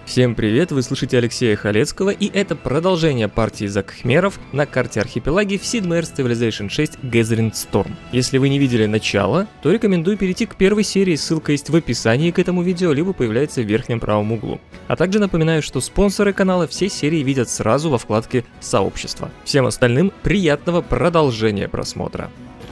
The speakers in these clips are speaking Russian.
Всем привет, вы слышите Алексея Халецкого, и это продолжение партии за Khmerов на карте архипелаги в Sid Meier's Civilization 6 Gathering Storm. Если вы не видели начало, то рекомендую перейти к первой серии, ссылка есть в описании к этому видео, либо появляется в верхнем правом углу. А также напоминаю, что спонсоры канала все серии видят сразу во вкладке «Сообщество». Всем остальным приятного продолжения просмотра.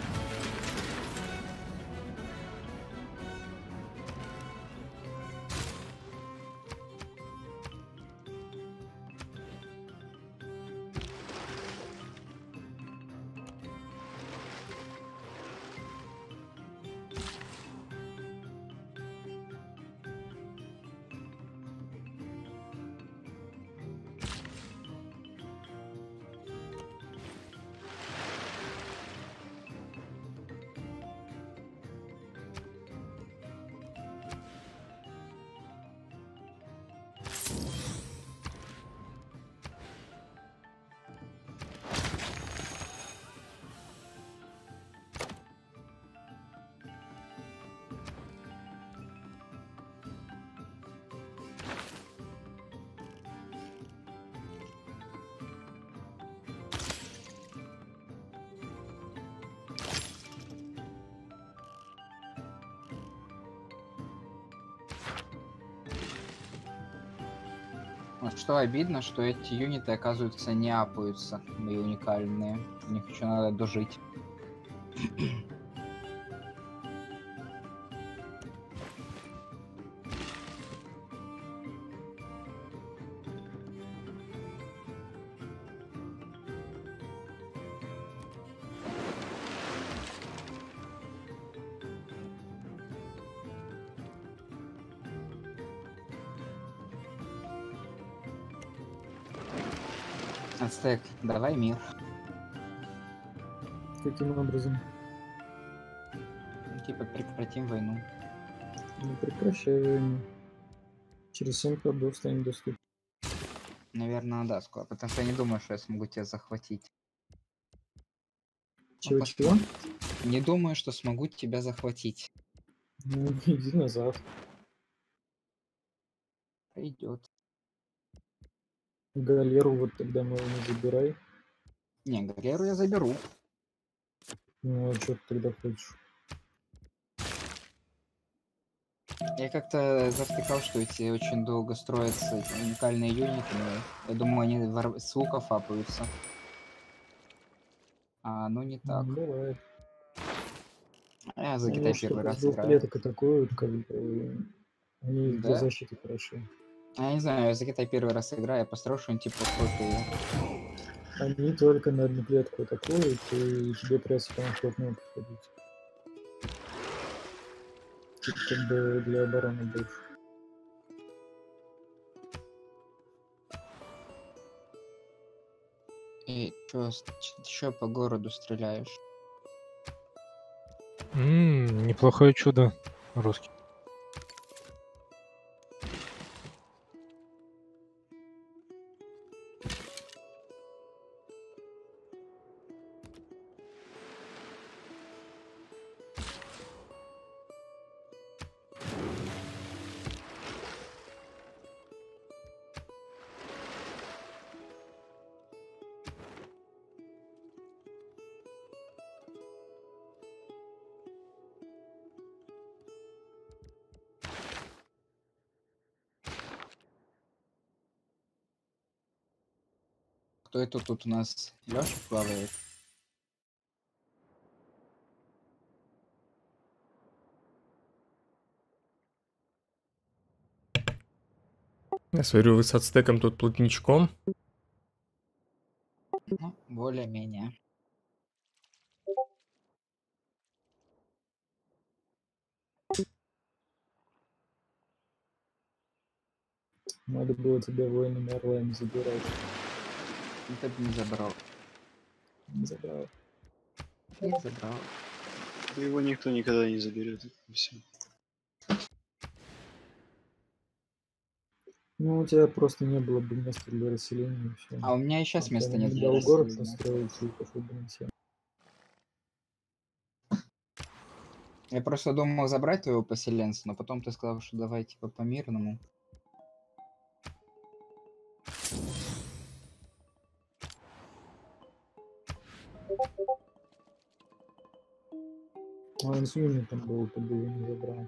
Что обидно, что эти юниты, оказывается, не апаются, мои уникальные. У них еще надо дожить. Ацтек, давай мир. Каким образом? Типа прекратим войну. Не прекращай войну. Через 7 ходов станет доступен. Наверное, да, скоро. Потому что я не думаю, что я смогу тебя захватить. Чего? Не думаю, что смогу тебя захватить. Ну, иди назад. Пойдет. Галеру вот тогда мы не забирай. Не, галеру я заберу. Ну, а что ты тогда хочешь? Я как-то завтыкал, что эти очень долго строятся эти уникальные юниты, но я думаю, они с луков апаются. А оно не так. Бывает. Я за Они Китай уж первый только с раз двух играю. клеток атакуют, как бы они для Да? защиты хороши. Я не знаю, я за Китай первый раз играю, я постараюсь что-нибудь типа крутые. Они только на одну клетку атакуют, и тебе придется прям вплотную подходить. Типа как бы для обороны больше. И чё по городу стреляешь? Неплохое чудо русский. Кто это тут у нас? Лёша плавает? Я смотрю, вы с ацтеком тут плотничком. Ну, более-менее. Надо было тебя воинами орлами забирать. Это бы не забрал. Не забрал. Не забрал. Его никто никогда не заберет. Все. Ну, у тебя просто не было бы места для расселения и всё. А у меня и сейчас места нет не для дал город расселения. построить и пошел бы на всем. Я просто думал забрать твоего поселенца, но потом ты сказал, что давай типа по-мирному. А он с юнитом был, ты бы его не забрал.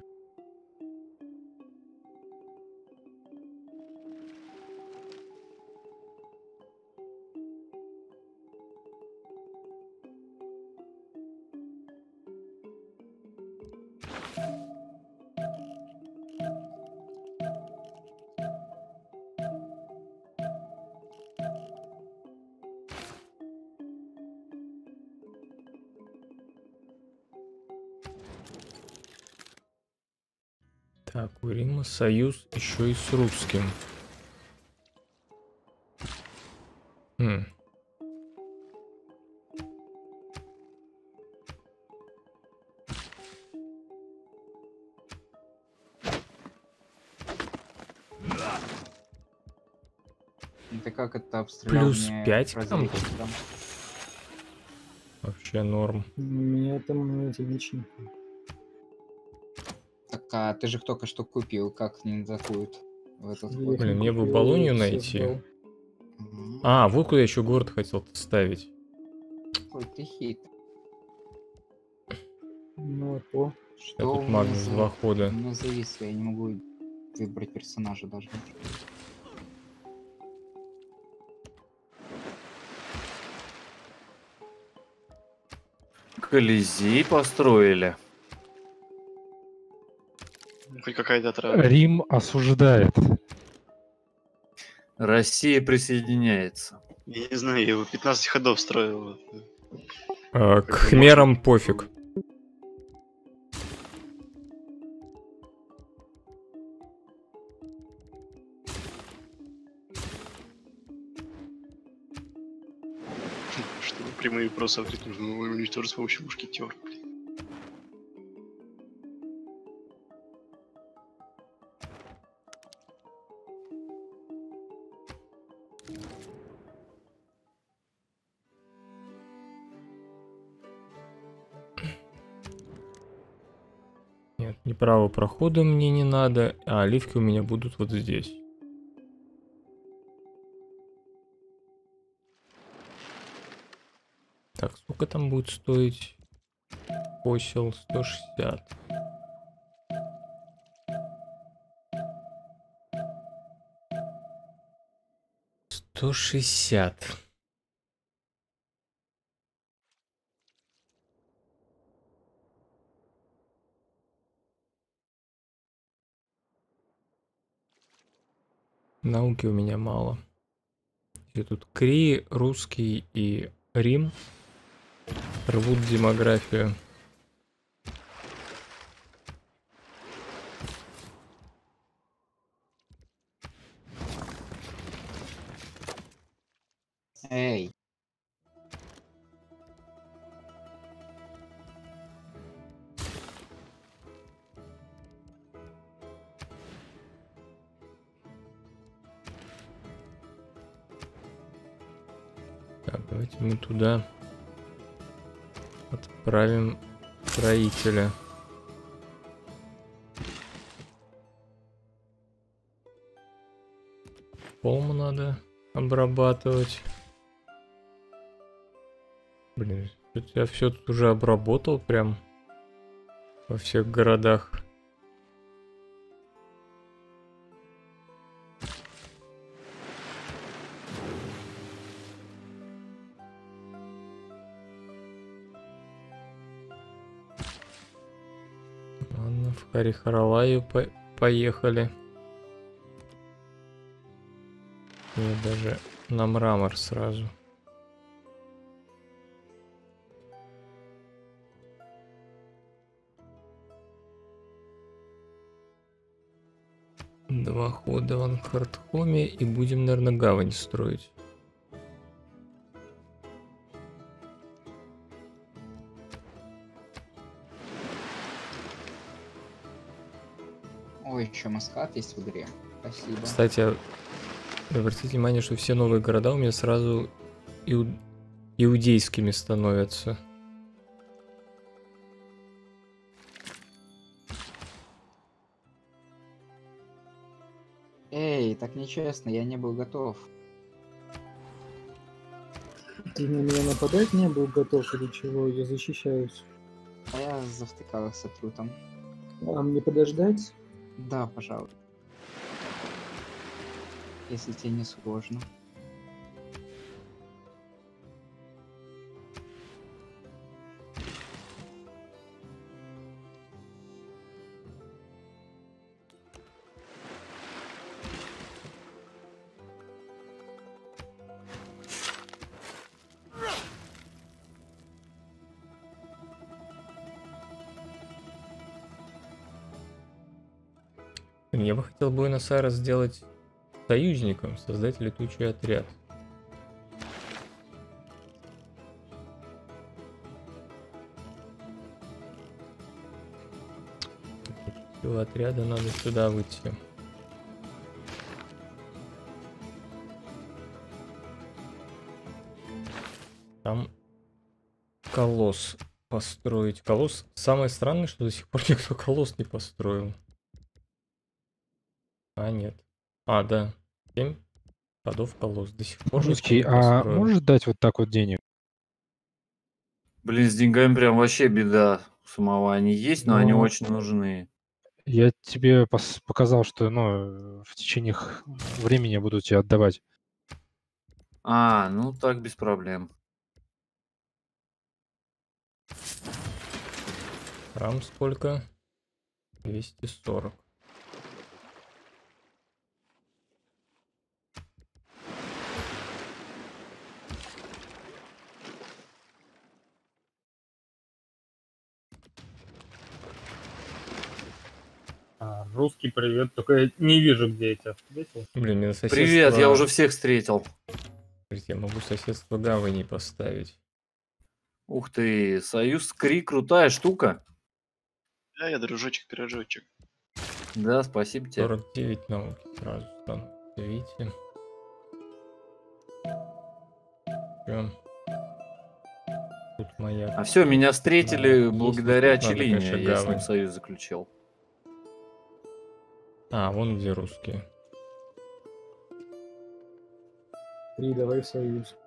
Так, у Рима союз еще и с русским. Хм. Ты как это обстрелял Плюс мне 5 к разведчик нам? там? Вообще норм. У меня там эти личники. Так, а ты же их только что купил, как не атакуют в этот Я ход? их Блин, не мне бы купил, Болонью я их найти. создал. А, вот куда я еще город хотел ставить. Ой, ты хитрый. Ну, а то. Я Что тут у меня Магнус 2 У хода. меня зависло, я не могу выбрать персонажа даже. Колизей построили. Хоть какая-то трава. Рим осуждает. Россия присоединяется. Я не знаю, я его 15 ходов строил. К Как бы хмерам пофиг. Чтобы прямые просто открыть, нужно уничтожить с помощью мушкетера. Нет, ни правого прохода мне не надо, а оливки у меня будут вот здесь. Так, сколько там будет стоить? Посел 160. $160. Науки у меня мало. И тут Кри, русский и Рим рвут демографию. Эй, Так, давайте мы туда отправим строителя. Холм надо обрабатывать. Блин, я все тут уже обработал прям во всех городах. Ладно, в Харихаралаю поехали. Нет, даже на мрамор сразу. Два хода в Анхартхоме и будем, наверное, гавань строить. ой, еще Маскат есть в игре. Спасибо. Кстати, обратите внимание, что все новые города у меня сразу иудейскими становятся. Эй, так нечестно, я не был готов. Ты на меня нападать не был готов или чего? Я защищаюсь. А я завтыкался трутом. А мне подождать? Да, пожалуй. Если тебе не сложно. Я бы хотел Буэнос-Айрес сделать союзником, создать летучий отряд. Сила отряда надо сюда выйти. Там колосс построить. Колосс. Самое странное, что до сих пор никто колосс не построил. А, нет. А, да. 7 ходов колосс. До сих пор никто Русский, не а построил. можешь дать вот так вот денег? Блин, с деньгами прям вообще беда. У самого они есть, но они Ну, очень нужны. Я тебе показал, что ну, в течение времени я буду тебе отдавать. А, ну так без проблем. Храм сколько? 240. Русский привет, только я не вижу, где я тебя встретил. Блин, мне на соседство... Привет, я уже всех встретил. Я могу соседство гавани поставить. Ух ты, Союз Кри, крутая штука. Да, я дружочек-пирожочек. Да, спасибо тебе. 49 науки сразу стану. Видите? Чё? Тут моя... А все, меня встретили Есть, благодаря но тут надо, Челине. конечно, Я с ним гавань. союз заключил. А, вон где русские. 3, давай в союз.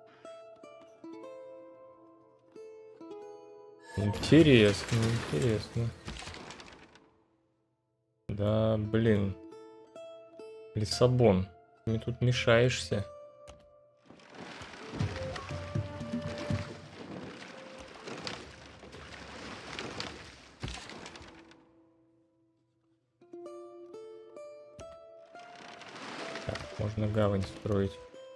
Интересно, интересно. Да, блин. Лиссабон. Ты мне тут мешаешься. Так, можно гавань строить.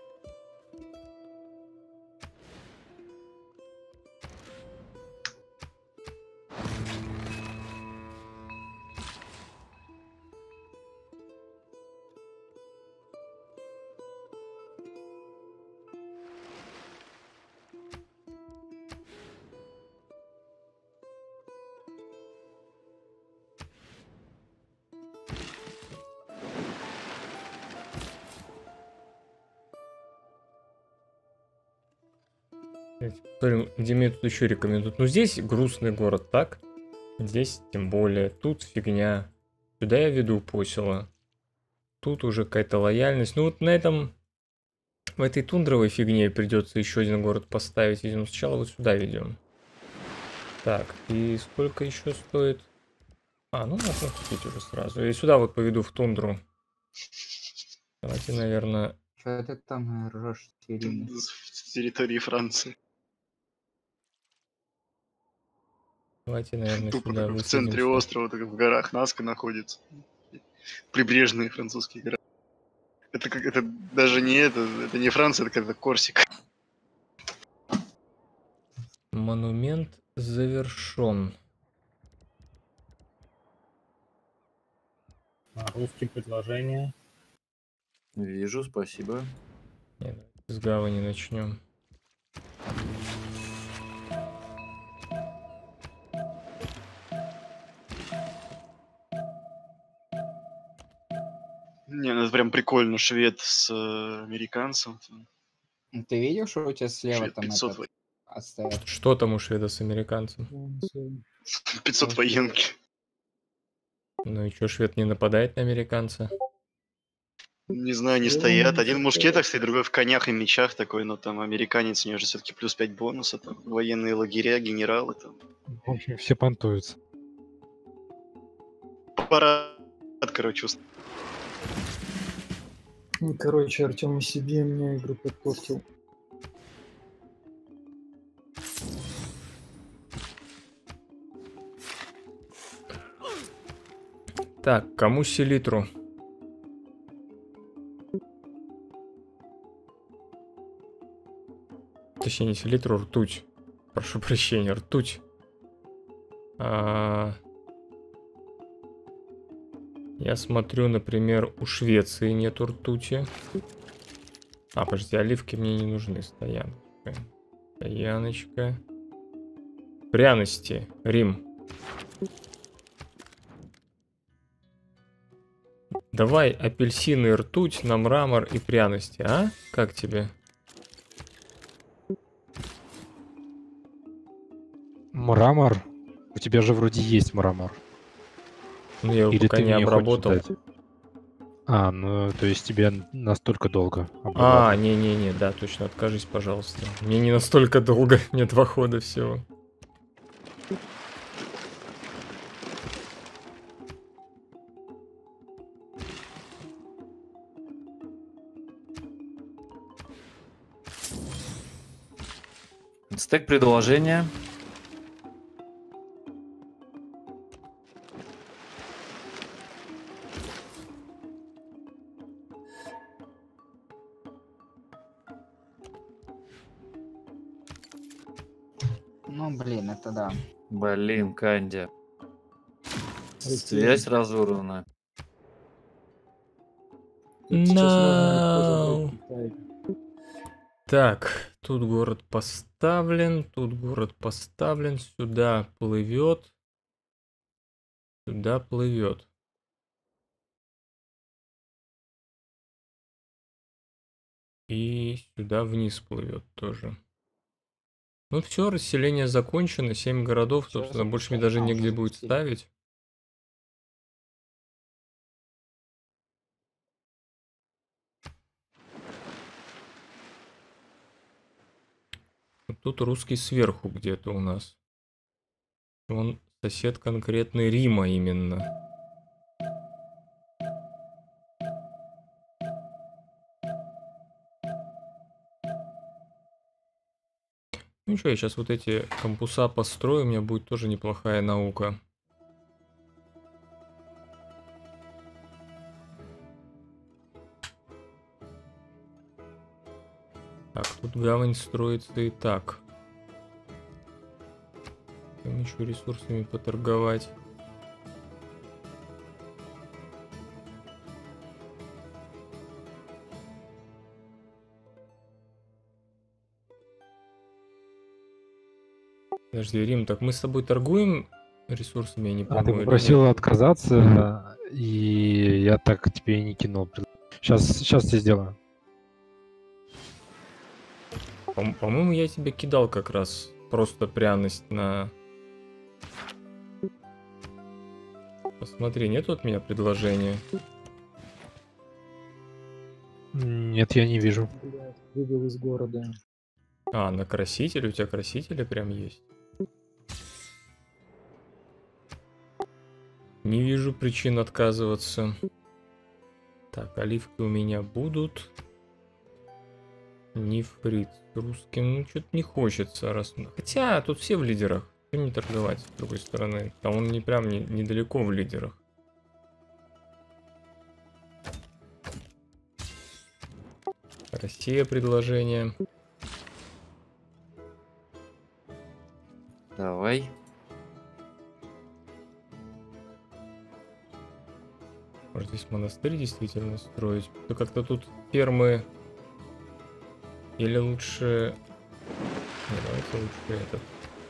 Посмотрим, где мне тут еще рекомендуют. Ну, здесь грустный город, так? Здесь тем более. Тут фигня. Сюда я веду посела. Тут уже какая-то лояльность. Ну, вот на этом... В этой тундровой фигне придется еще один город поставить. Но сначала вот сюда ведем. Так, и сколько еще стоит? А, ну можно купить уже сразу. Я сюда вот поведу в тундру. Давайте, наверное... Что ты там ржешь, Ирина? С территории Франции. Давайте, наверное, Тупо сюда такой в центре высадимся. острова, так в горах Наска находится. Прибрежные французские города. Это как это даже не это не Франция, это какая-то Корсика. Монумент завершен. Русские предложения. Вижу, спасибо. Нет, с гавани начнем. Не, ну это прям прикольно, швед с американцем. Ты видел, что у тебя слева Швед там 500, этот отстоят? Что там у шведа с американцем? 500 военки. Ну и чё, швед не нападает на американца? Не знаю, они Я стоят. не Один в знаю. мушкетах стоит, другой в конях и мечах такой, но там американец, у него же все-таки плюс 5 бонуса, там военные лагеря, генералы, там. В общем, все понтуются. Парад, короче, Ну, короче, Артем и себе мне игру подпортил. Так, кому селитру? Точнее, не селитру, ртуть. Прошу прощения, ртуть. Я смотрю, например, у Швеции нету ртути. Подожди, оливки мне не нужны. Стояночка. Стояночка. Пряности. Рим. Давай апельсины, ртуть на мрамор и пряности, а? Как тебе? Мрамор? У тебя же вроде есть мрамор. Ну, я его Или пока ты не мне обработал. хочешь дать? Ну, то есть тебе настолько долго обрабатывать. Не-не-не, да, точно, откажись, пожалуйста. Мне не настолько долго, мне 2 хода всего. Стек предложения. Ну, блин, это да. Блин, Канди. Окей. Связь разорвана. Тут сейчас можно легко No. забрать Китай. Так, тут город поставлен, тут город поставлен, сюда плывет. Сюда плывет. И сюда вниз плывет тоже. Ну все, расселение закончено, 7 городов, Всё, собственно, больше мне даже уже негде будет запустили. ставить. Вот тут русский сверху где-то у нас. Он сосед конкретный Рима именно. Ну что, я сейчас вот эти кампуса построю, у меня будет тоже неплохая наука. Так, тут гавань строится и так. Там еще ресурсами поторговать. Подожди, Рим, так мы с тобой торгуем ресурсами, я не Ты помню. или попросил нет? отказаться, и я так тебе и не кинул. Сейчас тебе сделаю. По-моему, я тебе кидал как раз просто пряность на... Посмотри, нет от меня предложения? Нет, я не вижу. Блядь, вывел из города. На краситель? У тебя красители прям есть? Не вижу причин отказываться. Так, оливки у меня будут. Нефрит русским, ну что-то не хочется. Хотя тут все в лидерах. Чем не торговать, с другой стороны. Там он не прям недалеко в лидерах. Россия предложение. Давай. Может здесь монастырь действительно строить? То как-то тут фермы... Или лучше... Не, давайте лучше этот...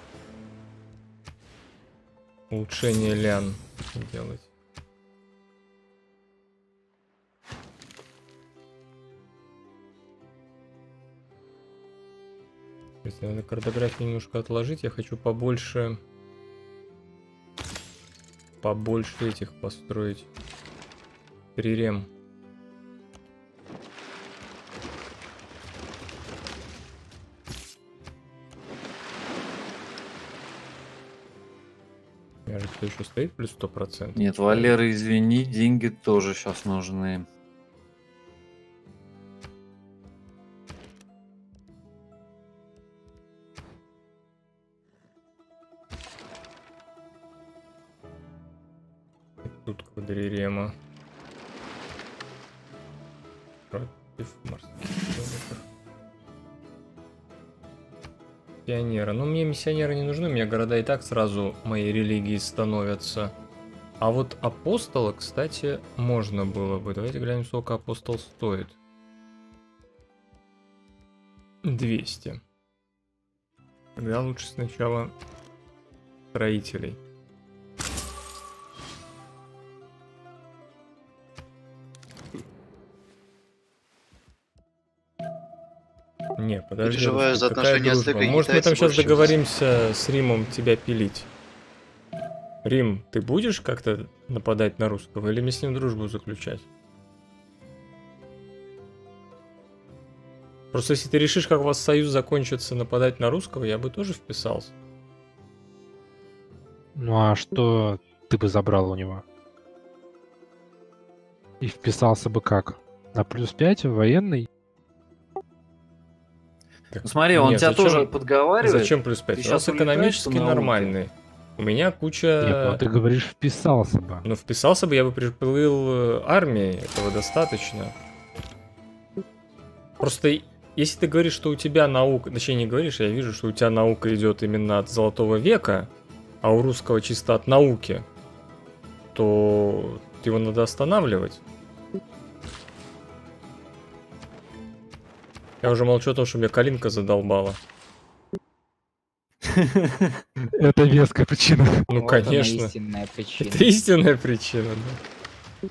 Улучшение лян делать. Если надо картографию немножко отложить, я хочу побольше этих построить. Прирем. Даже кто еще стоит, плюс 100%. Нет, Валера, извини, деньги тоже сейчас нужны. Тут квадрирема. Против морских кроликов. Миссионера. Ну, мне миссионеры не нужны, у меня города и так сразу моей религии становятся. А вот апостола, кстати, можно было бы. Давайте глянем, сколько апостол стоит. 200. Тогда лучше сначала строителей. Не, подожди. Переживаю за какая отношения с дружба? Лигой, Может, мы там китайцы сейчас больше договоримся с Римом тебя пилить? Рим, ты будешь как-то нападать на русского или мне с ним дружбу заключать? Просто если ты решишь, как у вас союз закончится, нападать на русского, я бы тоже вписался. Ну а что ты бы забрал у него? И вписался бы как? На плюс 5 военный? Ну, смотри, он Нет, тебя зачем- тоже подговаривает. Зачем плюс 5? Ты У нас щас улетаешь экономически по науке. нормальный. У меня куча... Нет, ну ты говоришь, вписался бы. Ну, вписался бы, я бы приплыл армией, этого достаточно. Просто, если ты говоришь, что у тебя наука... Точнее, не говоришь, я вижу, что у тебя наука идет именно от Золотого века, а у русского чисто от науки, то его надо останавливать. Я уже молчу о том, что меня Калинка задолбала. Это веская причина. Ну, Вот она, конечно. истинная причина. Это истинная причина, да.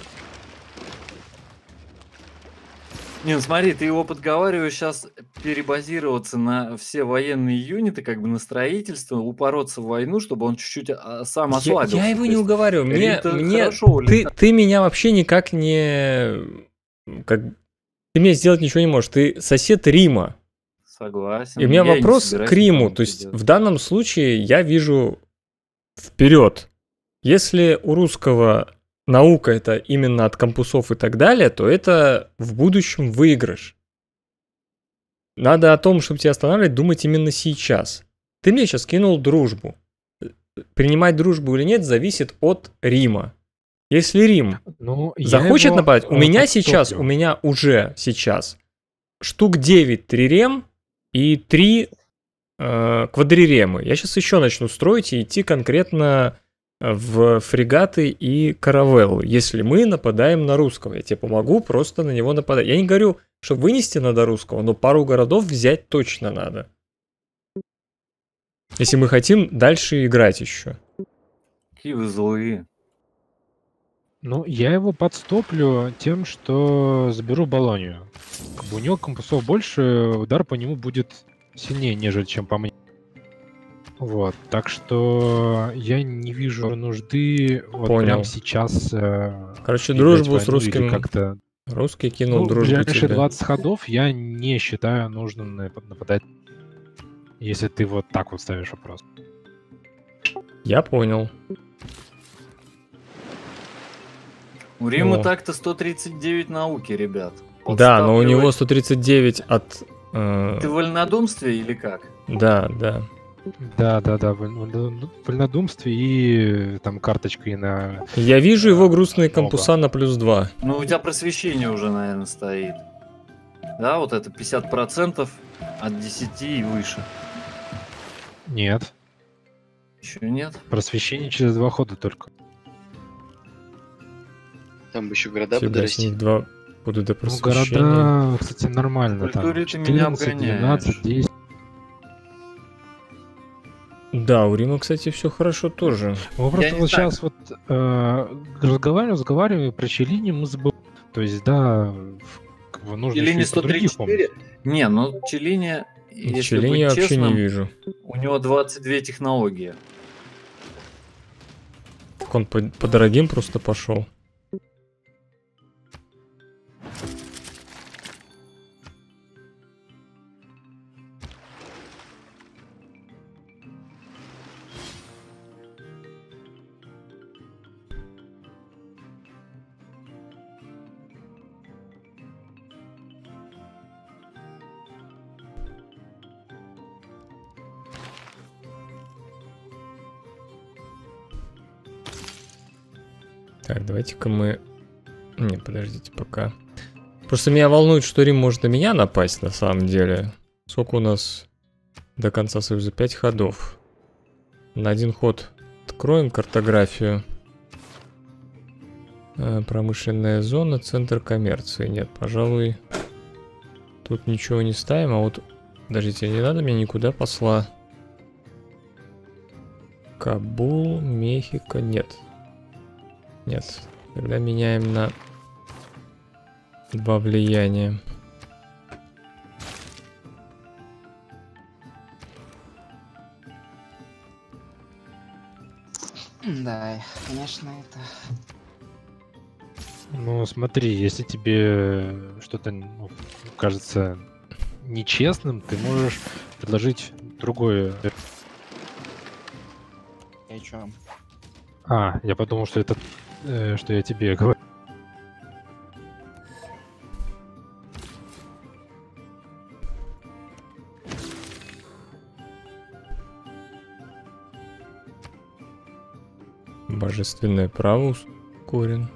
Не, ну смотри, ты его подговариваешь сейчас перебазироваться на все военные юниты, как бы на строительство, упороться в войну, чтобы он чуть-чуть сам ослабился. Я его То не есть уговариваю. Мне хорошо ты, улетает. ты меня вообще никак не... Как... Ты мне сделать ничего не можешь. Ты сосед Рима. Согласен. И у меня Я и не вопрос собираюсь к Риму. никому То есть делать. в данном случае я вижу вперед. Если у русского наука это именно от кампусов и так далее, то это в будущем выигрыш. Надо о том, чтобы тебя останавливать, думать именно сейчас. Ты мне сейчас кинул дружбу. Принимать дружбу или нет, зависит от Рима. Если Рим Ну, я захочет его, нападать, у меня подтоплю. сейчас, у меня уже сейчас штук 9 трирем и 3 квадриремы. Я сейчас еще начну строить и идти конкретно в фрегаты и каравеллы. Если мы нападаем на русского, я тебе помогу просто на него нападать. Я не говорю, что вынести надо русского, но пару городов взять точно надо. Если мы хотим дальше играть еще. Какие вы злые. Ну, я его подстоплю тем, что заберу Болонию. Как бы у него компасов больше, удар по нему будет сильнее, нежели чем по мне. Вот, так что я не вижу нужды вот Понял. прямо сейчас Короче, играть дружбу с войну или русским... как-то. Русский кинул Ну, дружбу ближайшие тебе. 20 ходов я не считаю нужным нападать, если ты вот так вот ставишь вопрос. Я понял. У Рима О. так-то 139 науки, ребят. Да, но у него Подставливать. 139 от... Ты в вольнодумстве или как? Да, да. Да, в вольнодумстве и там карточка и на... Я вижу его грустные Оба. кампуса на +2. Ну, у тебя просвещение уже, наверное, стоит. Да, вот это 50% от 10 и выше. Нет, Еще нет? просвещение через 2 хода только. Там бы еще города Фига, с подрасти. них 2 будут до Ну, просвещения. города, кстати, нормально. В Там культуре ты меня 14, обгоняешь. 12, 10. Да, у Рима, кстати, все хорошо тоже. Мы просто не вот знаю. сейчас вот разговариваем, и про Челини мы забываем. То есть, да, как бы нужно Челини еще и про других 134? помнить. Не, ну Челини, если Челини я быть вообще честным, не вижу. у него 22 технологии. Он по дорогим просто пошел. Так, давайте-ка мы... Не, подождите пока. Просто меня волнует, что Рим может на меня напасть на самом деле. Сколько у нас до конца союза? 5 ходов. На один ход откроем картографию. Промышленная зона, центр коммерции. Нет, пожалуй, тут ничего не ставим. А вот, подождите, не надо мне никуда посла. Кабул, Мехико, нет. Нет, тогда меняем на 2 влияния. Да, конечно, это... Ну, смотри, если тебе что-то кажется нечестным, ты можешь предложить другое. Я чё? Я подумал, что это, что я тебе говорю. Божественное право ускорен.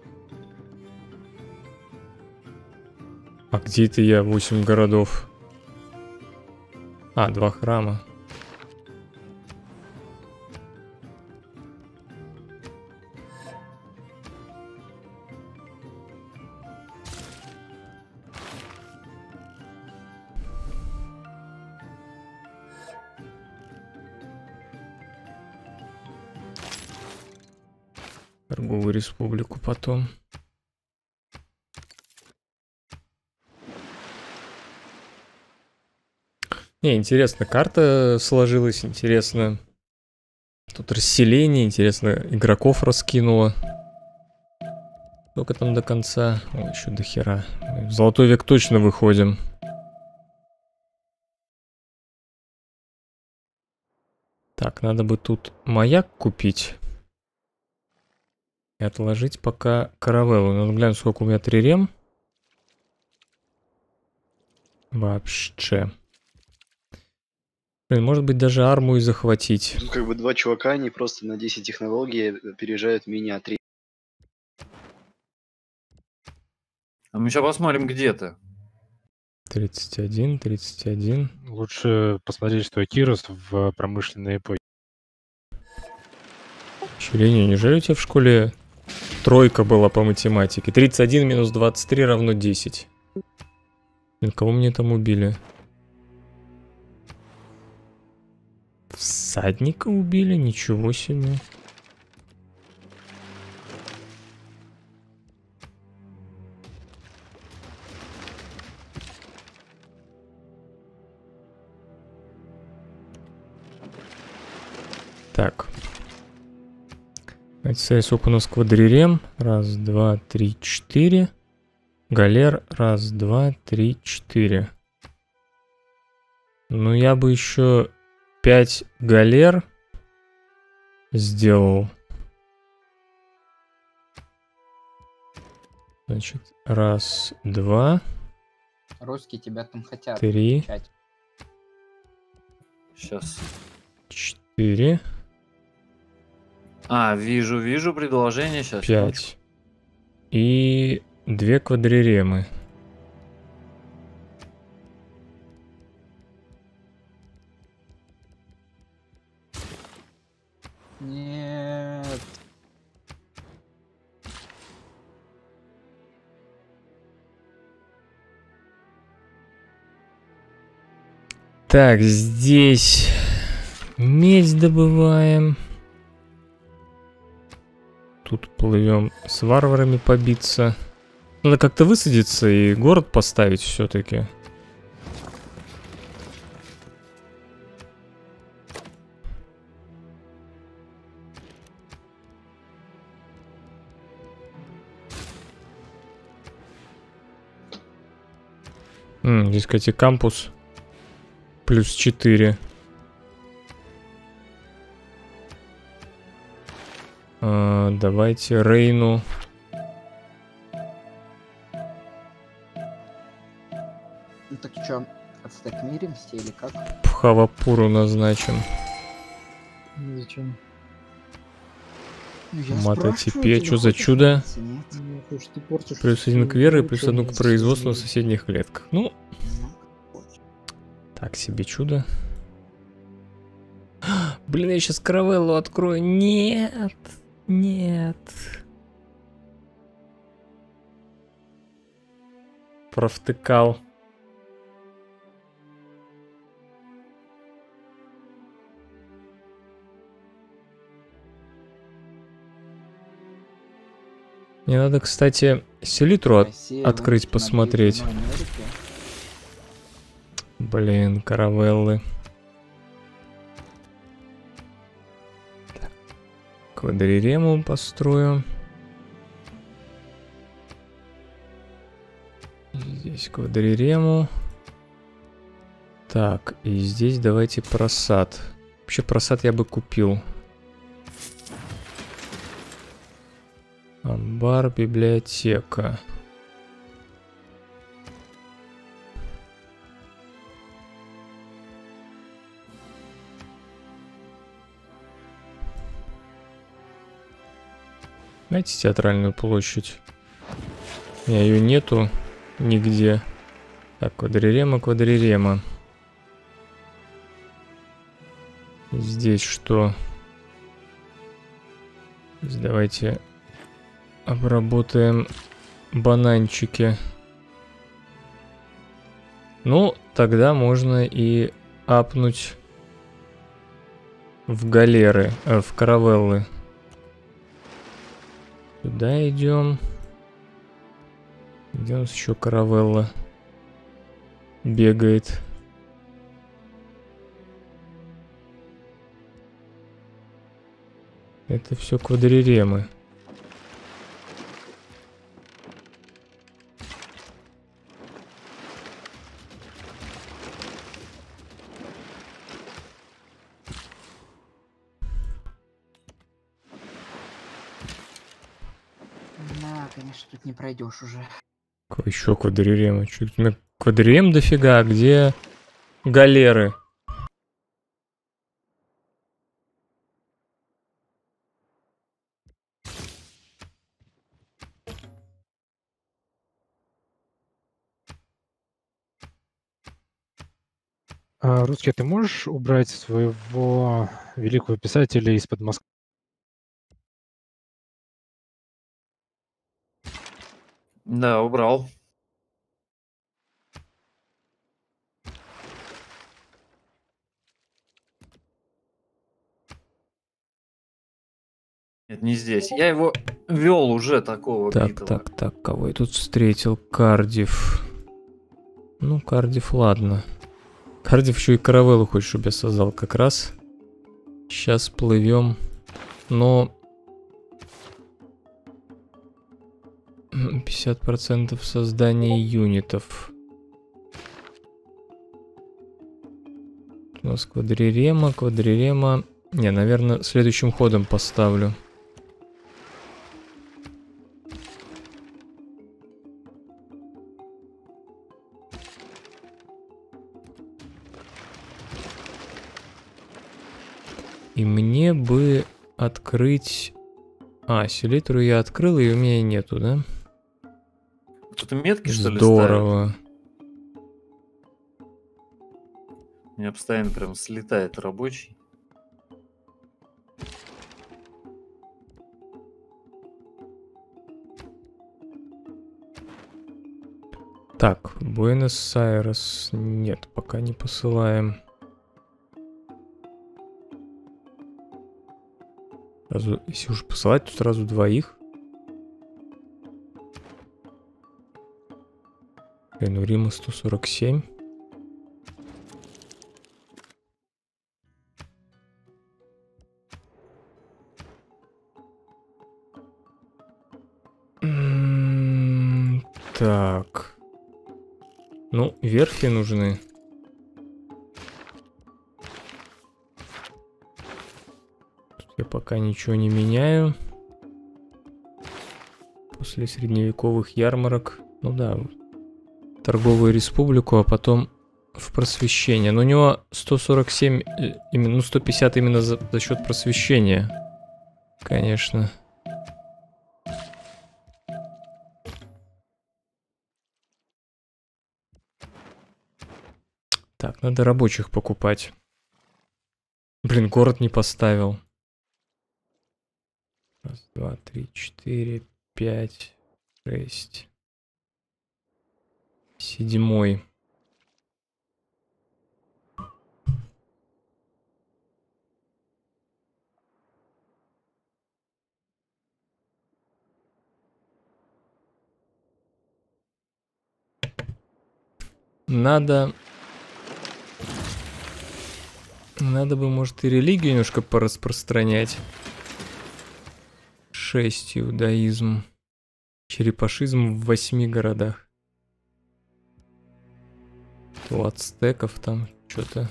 А где это я? 8 городов. 2 храма. Торговую республику потом. Не, интересно, карта сложилась, интересно. Тут расселение, интересно, игроков раскинуло. Сколько там до конца? О, еще до хера. В Золотой век точно выходим. Так, надо бы тут маяк купить. И отложить пока каравеллу. Надо глянуть, сколько у меня трирем. Вообще. Блин, может быть, даже арму и захватить. Тут как бы 2 чувака, они просто на 10 технологий опережают меня 3. А мы сейчас посмотрим, где ты. 31, 31. Лучше посмотреть, что Кирос в промышленной эпохе. Чуленю, неужели у тебя в школе тройка была по математике? 31 минус 23 равно 10. Блин, кого мне там убили? Всадника убили? Ничего себе. Так. Давайте, сколько у нас квадрирем? 1, 2, 3, 4. Галер. 1, 2, 3, 4. Ну, я бы еще 5 галер сделал. Значит, 1, 2. Русские тебя там хотят 3. встречать. Сейчас. 4. Вижу предложение сейчас. 5. И 2 квадриремы. Нет. Так, здесь медь добываем. Тут плывем с варварами побиться. Надо как-то высадиться и город поставить все-таки. Здесь, кстати, кампус. Плюс 4. Давайте Рейну. Ну так чё, отстакмиримся или как? Пхавапуру назначим. Зачем? Я Мата спрашиваю тебе, тебя, что за хочешь чудо? меняться, нет? Ну, слушай, ты портишь Плюс 1 к всю вере, игру, плюс чё 1 к меняться, производству на если- соседних клетках. Ну, Ну, как хочешь. так себе чудо. Блин, я сейчас каравеллу открою. Нет, нет. Провтыкал. Мне надо, кстати, селитру Россия открыть, выйдет на посмотреть. Южную Америку. Блин, каравеллы. Квадрирему построю. Здесь квадрирему. Так, и здесь давайте просад. Вообще просад я бы купил. Амбар, библиотека. Знаете, театральную площадь? У меня ее нету нигде. Так, квадрирема, квадрирема. Здесь что? Здесь давайте обработаем бананчики. Ну, тогда можно и апнуть в галеры, в каравеллы. Сюда идем. Где у нас еще каравелла бегает? Это все квадриремы. Да, конечно, тут не пройдешь уже. Какой еще квадрирема? Чуть у меня квадрирем дофига, а где галеры? Русский, ты можешь убрать своего великого писателя из-под Москвы? Да, убрал. Нет, не здесь. Я его вел уже такого Так, битого. так, кого я тут встретил? Кардиф. Ну, Кардиф, ладно. Кардиф еще и каравеллу хочет, чтобы я создал как раз. Сейчас плывем. Но 50% создания юнитов. У нас квадрирема, квадрирема. Не, наверное, следующим ходом поставлю. И мне бы открыть... селитру я открыл, и у меня нету, да? Тут метки, что ли, Здорово. ставят? У меня постоянно прям слетает рабочий. Так, Буэнос-Айрес нет, пока не посылаем. Сразу, если уж посылать, то сразу двоих. Блин, у Рима 147. Так. Ну, верфи нужны. Тут я пока ничего не меняю. После средневековых ярмарок. Ну да, торговую республику, а потом в просвещение. Но у него 147, именно, ну 150 именно за счет просвещения. Конечно. Так, надо рабочих покупать. Блин, город не поставил. Раз, два, три, четыре, пять, шесть. 7. Надо бы, может, и религию немножко пораспространять. 6 иудаизм. Черепашизм в 8 городах. У ацтеков там что-то.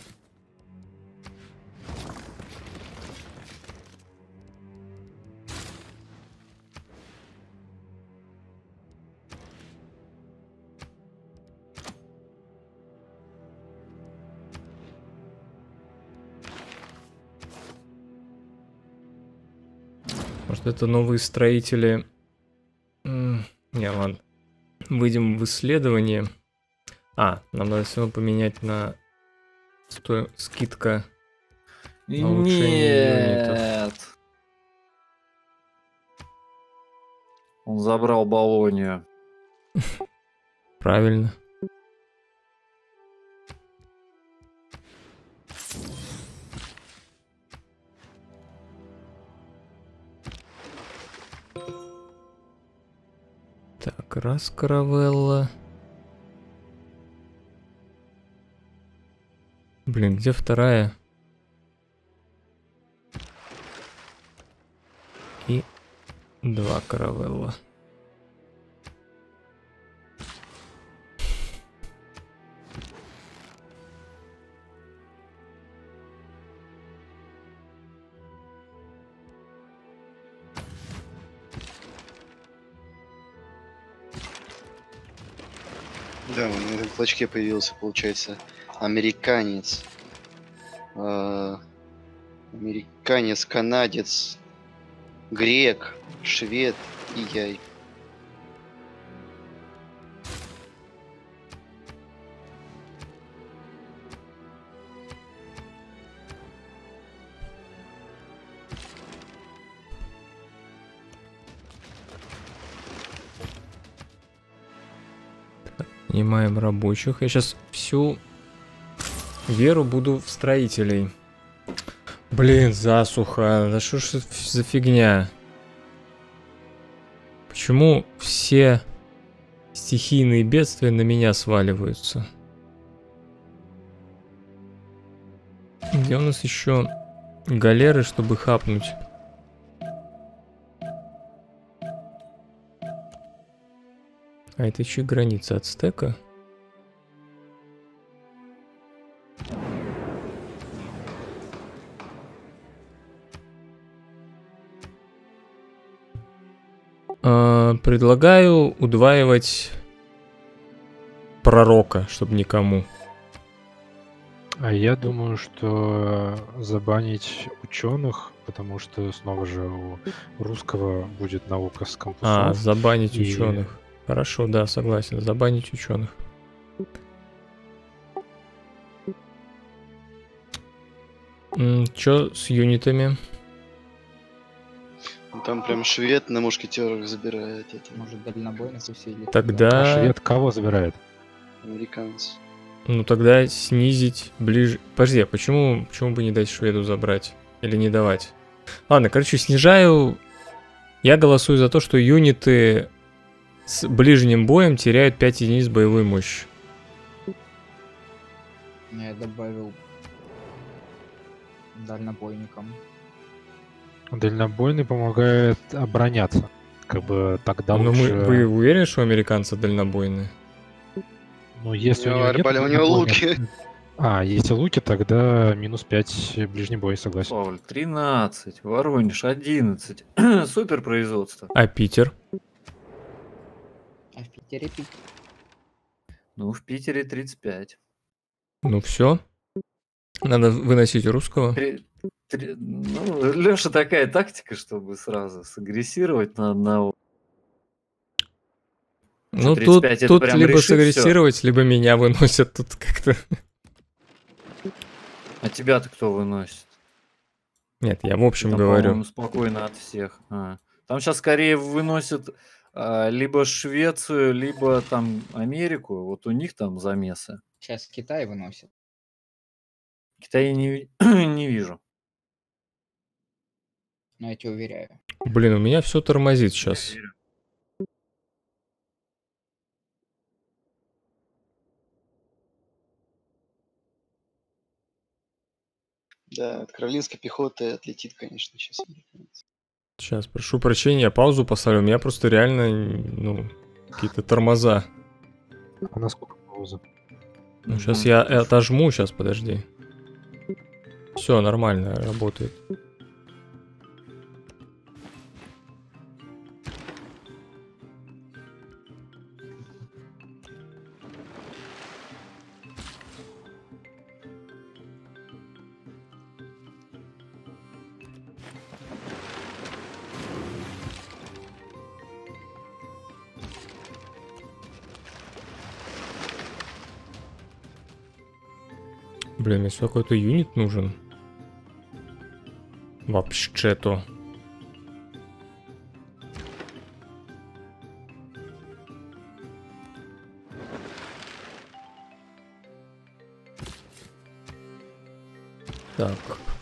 Может, это новые строители. Не, ладно. Выйдем в исследование. Нам надо все равно поменять на скидка на улучшение юнитов. Нет. Он забрал Болонию. Правильно. Так, раз каравелла. Блин, где вторая? И 2 каравелла. Да, на этом флажке появился, получается, американец. Американец, канадец, грек, швед и яй. Нанимаем рабочих. Я сейчас всю веру буду в строителей. Блин, засуха. Да что ж это за фигня? Почему все стихийные бедствия на меня сваливаются? Где у нас еще галеры, чтобы хапнуть? А это еще и граница ацтека. Предлагаю удваивать пророка, чтобы никому. А я думаю, что забанить ученых, потому что снова же у русского будет наука с кампусов. Забанить и- ученых. Хорошо, да, согласен. Забанить ученых. Чё с юнитами? Там прям швед на мушкетерах забирает это. Может, дальнобойных усилить? А Тогда... швед кого забирает? Американцы. Ну тогда снизить ближе... Подожди, а почему бы не дать шведу забрать? Или не давать? Ладно, короче, снижаю... Я голосую за то, что юниты с ближним боем теряют 5 единиц боевой мощи. Я добавил дальнобойникам. Дальнобойный помогает обороняться. Как бы тогда Но лучше... вы уверены, что американцы дальнобойные? Ну, если У у него него нет арбалет, у него дальнобойных- луки. Если луки, тогда минус 5 ближний бой, согласен. Павль, 13, Воронеж 11. Супер производство. А Питер? А в Питере Ну, в Питере 35. Ну все. Надо выносить русского. Ну, Леша такая тактика, чтобы сразу сагрессировать на одного. Ну, 35 это тут прям либо решит всё. сагрессировать, либо меня выносят тут как-то. А тебя-то кто выносит? Нет, я в общем Там, говорю. по-моему, спокойно от всех. Там сейчас скорее выносят либо Швецию, либо там Америку. Вот у них там замесы. Сейчас Китай выносит. Китай не, не вижу. Но я тебе уверяю. Блин, у меня все тормозит сейчас. Да, от каролинской пехоты отлетит, конечно, сейчас. Сейчас, прошу прощения, я паузу поставлю. У меня просто реально, ну, какие-то тормоза. А насколько пауза? Ну, сейчас я отожму, сейчас, подожди. Все, нормально, работает. Блин, мне сюда какой-то юнит нужен. Вообще-то. Так.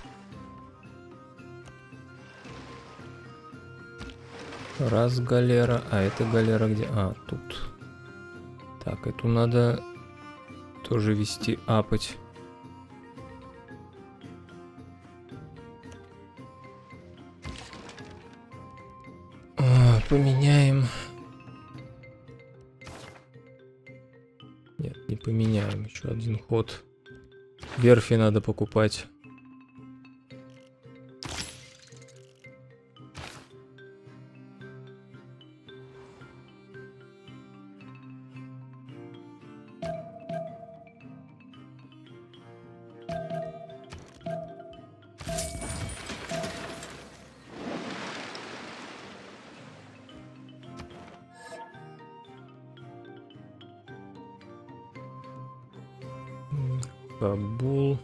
Раз галера, а это галера где? А, тут. Так, эту надо тоже вести апать. Поменяем. Нет, не поменяем. Еще один ход. Верфи надо покупать. Кабул.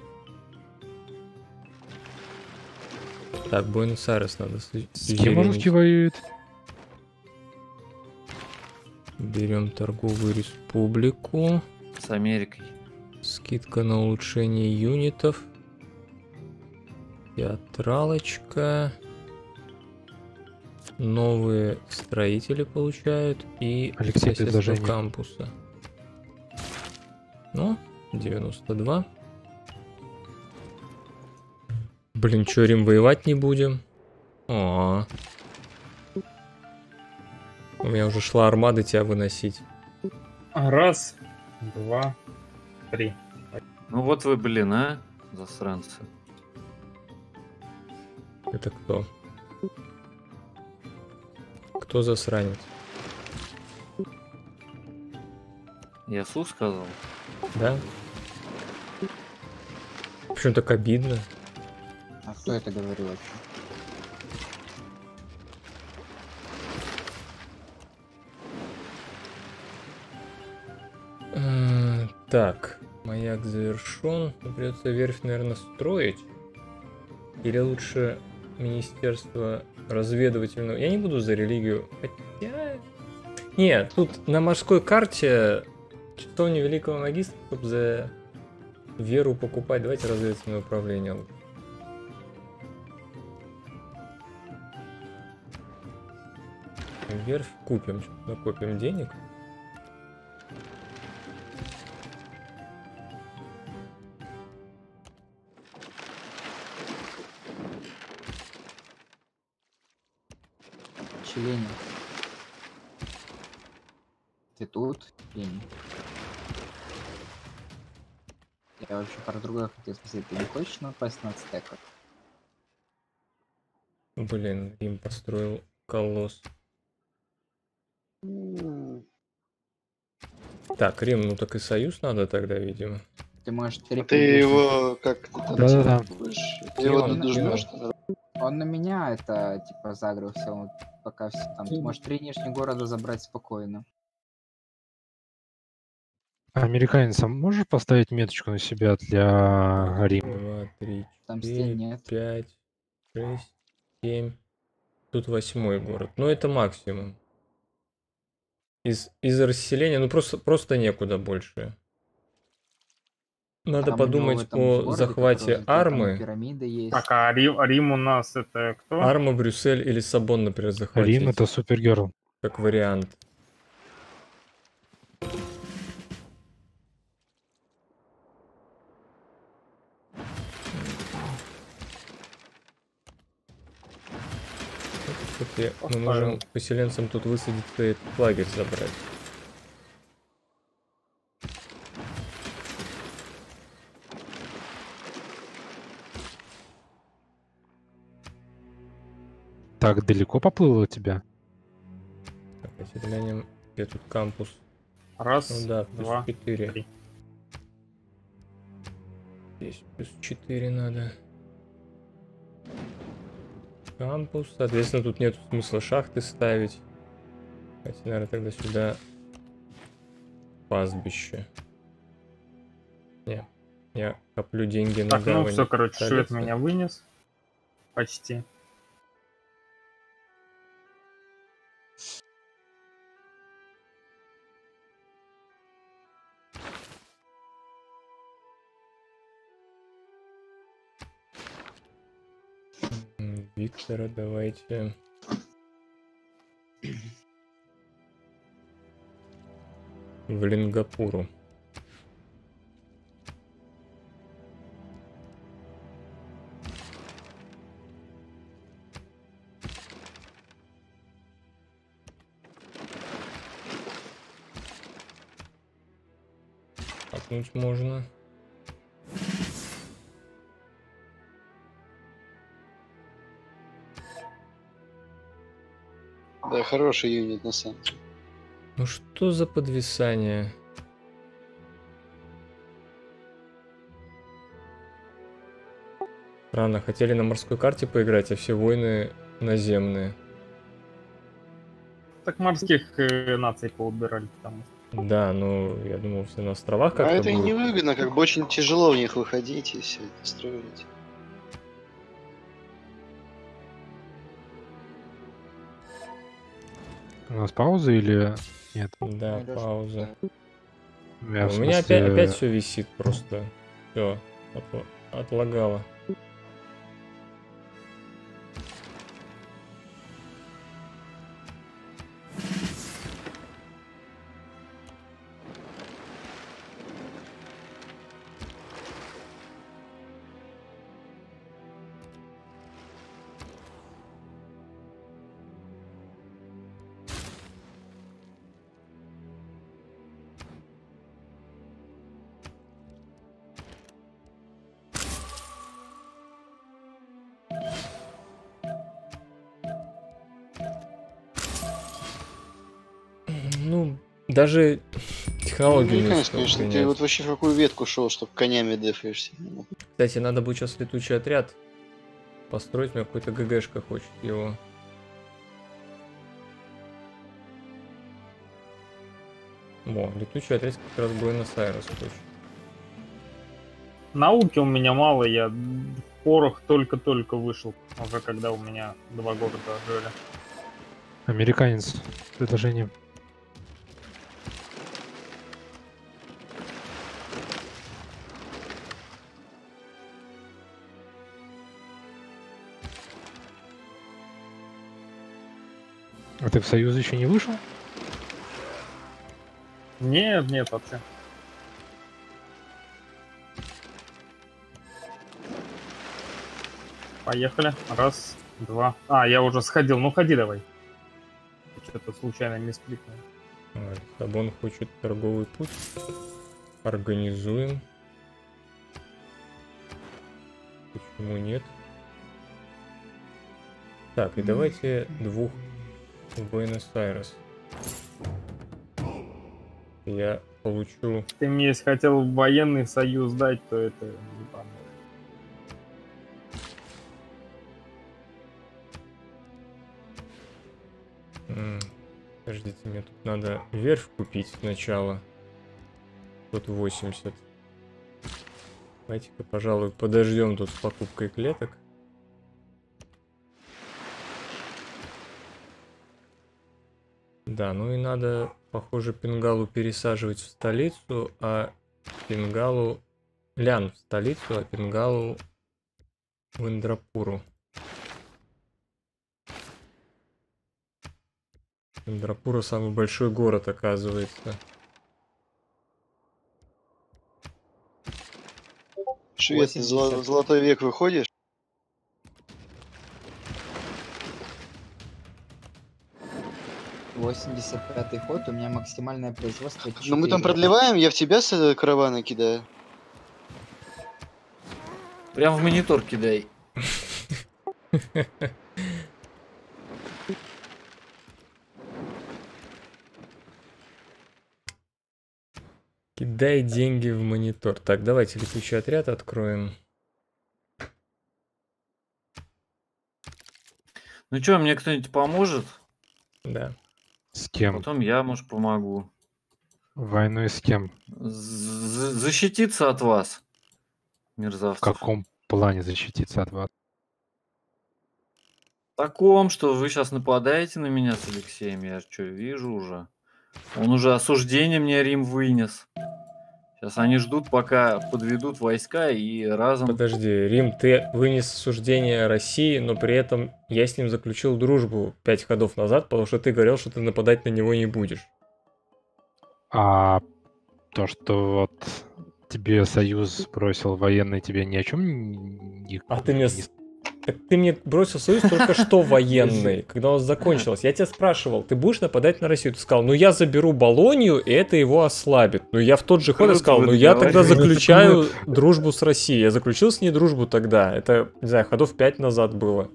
Так, Буэнос-Айрес надо С кем зеленить. русский воюет? Берем торговую республику. С Америкой. Скидка на улучшение юнитов. Театралочка. Новые строители получают. И Алексей, соседство предложение. кампуса. Ну, 92. Блин, чё, Рим, воевать не будем? О, у меня уже шла армада тебя выносить. Раз, два, три. Ну вот вы, блин, засранцы. Это кто? Кто засранец? Ясу сказал? Да? Почему так обидно? А кто это говорил вообще? Так, маяк завершен. Придется верфь, наверное, строить. Или лучше министерство разведывательного. Я не буду за религию. Хотя. Нет, тут на морской карте часовня великого магистра, чтобы за веру покупать. Давайте разведывательное управление. Верфь купим, накопим денег. Челени. Ты тут? Лень. Я вообще про другое хотел спросить. Ты не хочешь напасть на ацтеков? Блин, Рим построил колосс. Так, Рим, ну так и союз надо тогда, видимо. Ты можешь А 3 ты его как ты там Да-да-да. будешь? Ты его Он- дожмешь? Он на меня это, типа, загрелся, он пока все там. Ты можешь 3 нижних города забрать спокойно. Американец, а можешь поставить меточку на себя для Рима? 2, 3, Там 4, стен нет. 5, 6, 7. Тут 8-й город. Ну, это максимум. Из расселения, ну, просто некуда больше. Надо Там у него в подумать этом о городе, захвате который взлетел, там и Армы. пирамиды есть. Так, а Рим у нас это кто? Арма, Брюссель или Лиссабон, например, захватить. Рим это Супергерл. Как вариант. Кстати, мы можем поселенцам тут высадиться и этот лагерь забрать. Так далеко поплыл у тебя? Так, а теперь глянем, где тут кампус. Раз, Ну да, плюс два, 4. 3. Здесь плюс 4 надо. Кампус. Соответственно, тут нет смысла шахты ставить. Хотя, наверное, тогда сюда пастбище. Не, я коплю деньги на Так, ну гавань. все, короче, швед столицы. меня вынес. Почти. Виктора давайте. В Лингапуру. Копнуть можно. Да, хороший юнит на самом деле. Ну что за подвисание? Странно, хотели на морской карте поиграть, а все войны наземные. Так морских наций поубирали там. Да, ну я думал, все на островах А как-то это и будут. невыгодно, как бы очень тяжело в них выходить и все это строить. У нас пауза или нет? Да, Алёша, пауза. Я в У меня смысле, опять все висит просто. Все, отлагало. Ну, даже технологию не Американец, успел конечно, ты принять. вот вообще в какую ветку шел, чтобы конями дефаешься? Кстати, надо будет сейчас летучий отряд построить. У меня какой-то ГГшка хочет его. О, летучий отряд как раз Буэнос-Айрес хочет. Науки у меня мало, я в порох только-только вышел, уже когда у меня 2 города жили. американец. Предложение. А ты в Союз еще не вышел? Нет, нет, вообще. Поехали. Раз, два. А, я уже сходил. Ну, ходи давай. Что-то случайно не сплитнул. Лиссабон хочет торговый путь. Организуем. Почему нет? Так, и давайте 2 в Буэнос-Айрес. Я получу. Ты мне, если хотел военный союз дать, то это не поможет. Подождите, мне тут надо верфь купить сначала. Тут 80. Давайте-ка, пожалуй, подождем тут с покупкой клеток. Да, ну и надо, похоже, Пингалу пересаживать в столицу, а Пингалу... Лян в столицу, а Пингалу в Индрапуру. Индрапура самый большой город, оказывается. Швед, ты 80. золотой век выходишь? «85-й ход, у меня максимальное производство 4. Ну мы там продлеваем, я в тебя с каравана кидаю. Прям в монитор кидай. Кидай деньги в монитор. Так, давайте летучий отряд откроем. Ну что, мне кто-нибудь поможет? Да. С кем? Потом я, может, помогу. Войной с кем? Защититься от вас, В мерзавцев. каком плане защититься от вас? В таком, что вы сейчас нападаете на меня с Алексеем, я что, вижу уже. Он уже осуждение мне Рим вынес. Сейчас они ждут, пока подведут войска и разом... Подожди, Рим, ты вынес осуждение России, но при этом я с ним заключил дружбу 5 ходов назад, потому что ты говорил, что ты нападать на него не будешь. А то, что вот тебе Союз бросил военный, тебе ни о чем не... А ты мне... не- Так ты мне бросил союз только что военный, когда у нас закончилось. Я тебя спрашивал, ты будешь нападать на Россию? Ты сказал, ну я заберу Болонию, и это его ослабит. Ну я в тот же ход и Круто сказал, вы ну я тогда договариваетесь. заключаю дружбу с Россией. Я заключил с ней дружбу тогда. Это, не знаю, ходов 5 назад было.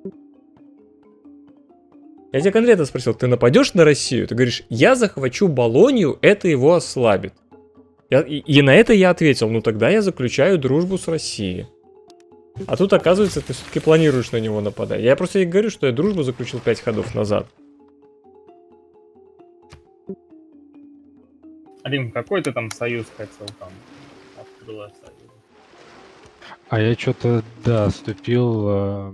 Я тебя конкретно спросил, ты нападешь на Россию? Ты говоришь, я захвачу Болонию, это его ослабит. И на это я ответил, ну тогда я заключаю дружбу с Россией. А тут, оказывается, ты все-таки планируешь на него нападать. Я просто ей говорю, что я дружбу заключил 5 ходов назад. Рим, какой ты там союз хотел там? Открыла союз. А я что-то, да, вступил,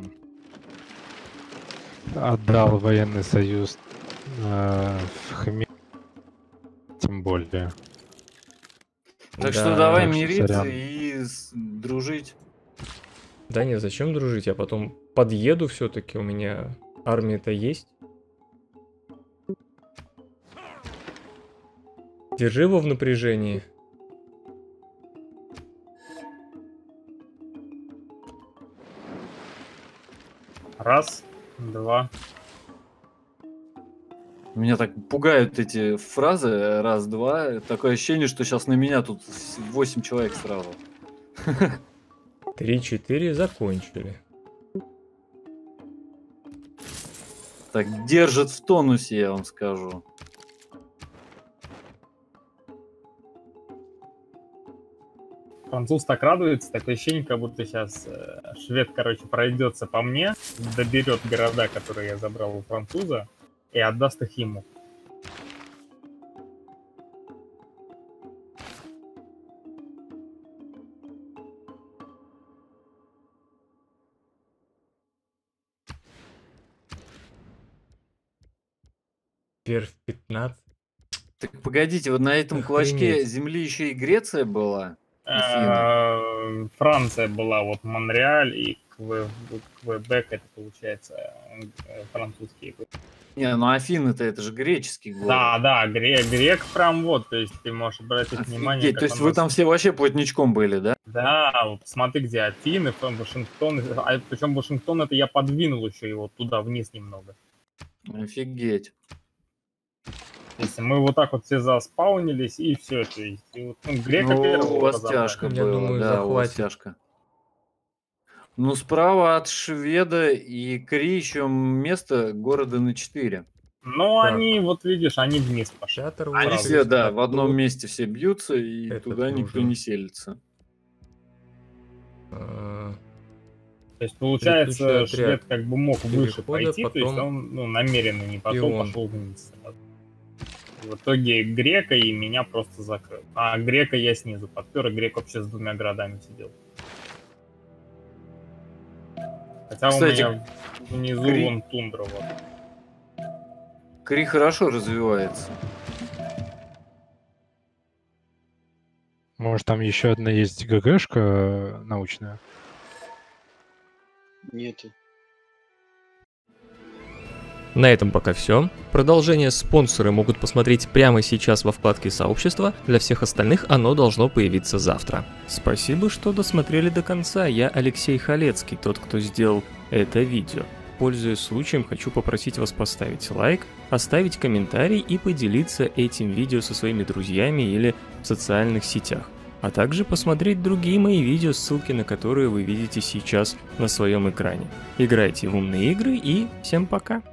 отдал военный союз в Хме... Тем более. Так Да, что давай так что мириться сорян. и дружить. Да нет, зачем дружить? Я потом подъеду все-таки, у меня армия-то есть. Держи его в напряжении. Раз, два. Меня так пугают эти фразы раз-два. Такое ощущение, что сейчас на меня тут 8 человек сразу. 3-4 закончили. Так держит в тонусе, я вам скажу. Француз так радуется, такое ощущение, как будто сейчас швед, короче, пройдется по мне, доберет города, которые я забрал у француза, и отдаст их ему. Верфь 15. Так погодите, вот на этом клочке Охренеть. земли еще и Греция была. Афины. Франция была, вот Монреаль и Квебек, это получается французские. Не, ну Афины-то это же греческий город. Да, грек прям вот, то есть ты можешь обратить внимание. Офигеть, как то есть он вы нас- там все вообще плотничком были, да? Да, вот посмотри, где Афины, Вашингтон, причем Вашингтон это я подвинул еще его туда вниз немного. Офигеть. Если мы вот так вот все заспаунились и все, то есть и вот, ну, грека Ну, первого у вас разобрали. тяжко Я было, думаю, да, у вас захватит. тяжко. Ну, справа от шведа и Кри еще место города на 4. Но Так. они, вот видишь, они вниз пошли. Театр Они вылез, все, да, в оттуда. одном месте все бьются, и Этот туда никто нужен. не селится. А, То есть, получается, Летучий швед отряд как бы мог выше перехода, пойти, то есть потом он намеренно не пошел, пион. пошел вниз. В итоге Грека и меня просто закрыл. А Грека я снизу подпер, и Грек вообще с 2 городами сидел. Хотя Кстати, у меня внизу Гри- вон тундра вот. Кри хорошо развивается. Может, там еще одна есть ГГшка научная? Нету. На этом пока все. Продолжение спонсоры могут посмотреть прямо сейчас во вкладке сообщества. Для всех остальных оно должно появиться завтра. Спасибо, что досмотрели до конца. Я Алексей Халецкий, тот, кто сделал это видео. Пользуясь случаем, хочу попросить вас поставить лайк, оставить комментарий и поделиться этим видео со своими друзьями или в социальных сетях. А также посмотреть другие мои видео, ссылки на которые вы видите сейчас на своем экране. Играйте в умные игры и всем пока!